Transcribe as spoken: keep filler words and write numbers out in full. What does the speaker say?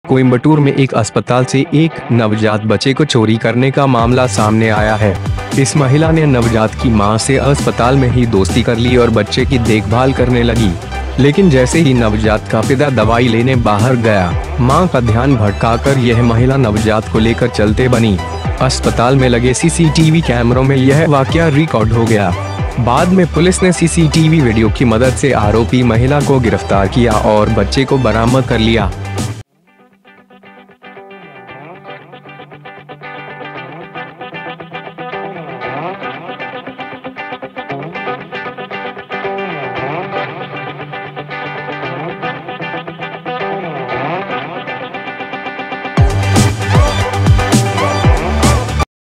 कोयम्बटूर में एक अस्पताल से एक नवजात बच्चे को चोरी करने का मामला सामने आया है। इस महिला ने नवजात की मां से अस्पताल में ही दोस्ती कर ली और बच्चे की देखभाल करने लगी, लेकिन जैसे ही नवजात का पिता दवाई लेने बाहर गया, मां का ध्यान भटकाकर यह महिला नवजात को लेकर चलते बनी। अस्पताल में लगे सीसीटीवी कैमरों में यह वाकया रिकॉर्ड हो गया। बाद में पुलिस ने सीसीटीवी वीडियो की मदद से आरोपी महिला को गिरफ्तार किया और बच्चे को बरामद कर लिया।